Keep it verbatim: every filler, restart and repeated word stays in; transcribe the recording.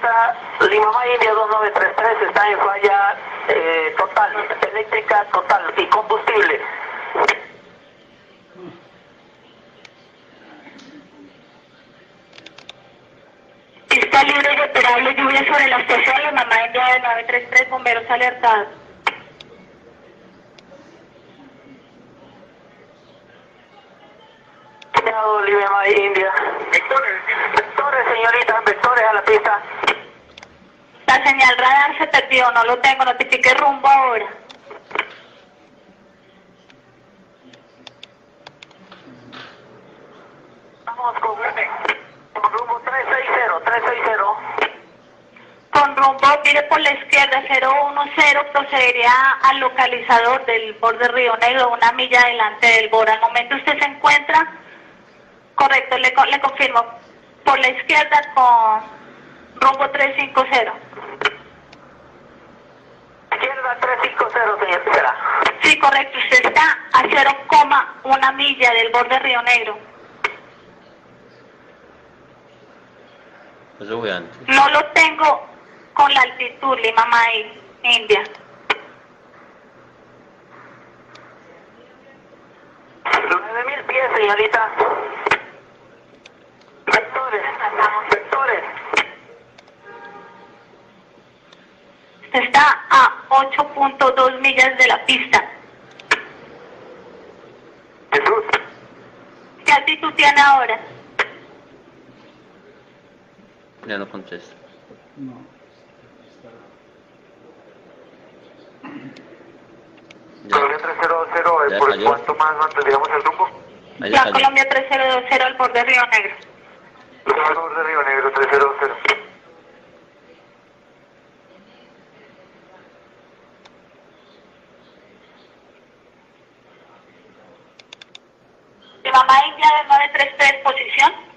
pista Lima Maya India dos nueve tres tres está en falla eh, total, eléctrica total y combustible. Pista libre y operable, lluvia sobre la estación Lima Maya India nueve tres tres, bomberos alertados. Lima Maya India. Vectores, vectores señorita, vectores a la pista. La señal radar se perdió, no lo tengo, notifique rumbo ahora. Vamos con, con rumbo tres seis cero, tres seis cero. Con rumbo, mire por la izquierda, cero uno cero, procedería al localizador del borde Río Negro, una milla adelante del borde. Al momento usted se encuentra, correcto, le, le confirmo, por la izquierda con rumbo tres cinco cero. Izquierda tres cinco cero, señora. Sí, correcto, usted está a cero coma uno milla del borde Río Negro. Eso voy antes. No lo tengo con la altitud, Lima Maya India. nueve mil pies, señorita. Vectores, vectores. Está a ocho punto dos millas de la pista. Jesús. ¿Qué altitud tiene ahora? Ya no contesto. No. Ya, Colombia tres cero cero, Ya ¿por cayó. cuánto más mantendríamos el rumbo? ahí La está. Colombia tres cero dos cero al borde Río Negro. Rumbo de Río Negro tres cero cero. Lima Maya India de nueve tres tres, posición.